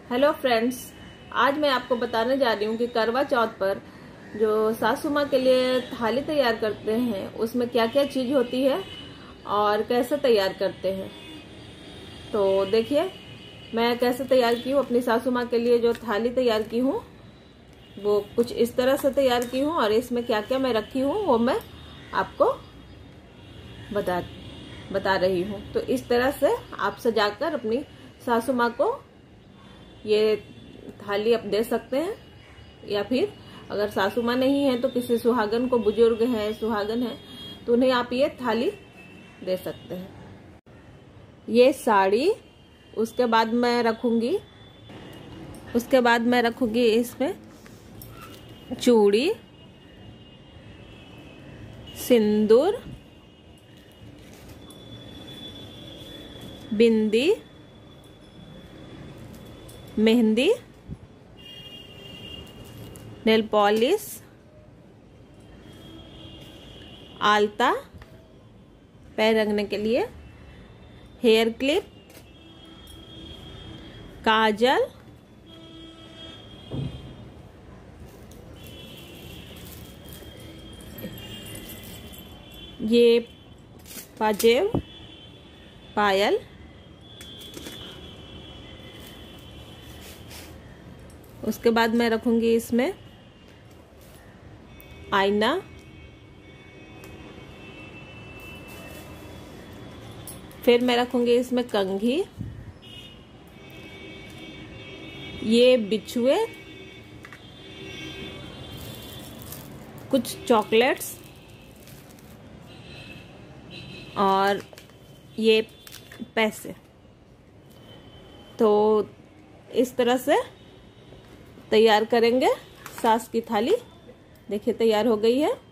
Hello friends, आज मैं आपको बताने जा रही हूँ कि करवा चौथ पर जो सासू माँ के लिए थाली तैयार करते हैं उसमें क्या क्या चीज होती है और कैसे तैयार करते हैं। तो देखिए मैं कैसे तैयार की हूँ। अपनी सासू माँ के लिए जो थाली तैयार की हूँ वो कुछ इस तरह से तैयार की हूँ और इसमें क्या क्या मैं रखी हूँ वो मैं आपको बता रही हूँ। तो इस तरह से आप सजाकर अपनी सासू माँ को ये थाली आप दे सकते हैं, या फिर अगर सासू माँ नहीं है तो किसी सुहागन को, बुजुर्ग है, सुहागन है तो उन्हें आप ये थाली दे सकते हैं। ये साड़ी उसके बाद मैं रखूंगी इसमें चूड़ी, सिंदूर, बिंदी, मेहंदी, नेल पॉलिश, आलता पैर रंगने के लिए, हेयर क्लिप, काजल, ये पाजेब, पायल, उसके बाद मैं रखूंगी इसमें आईना, फिर मैं रखूंगी इसमें कंघी, ये बिछुए, कुछ चॉकलेट्स और ये पैसे। तो इस तरह से तैयार करेंगे सास की थाली। देखिए तैयार हो गई है।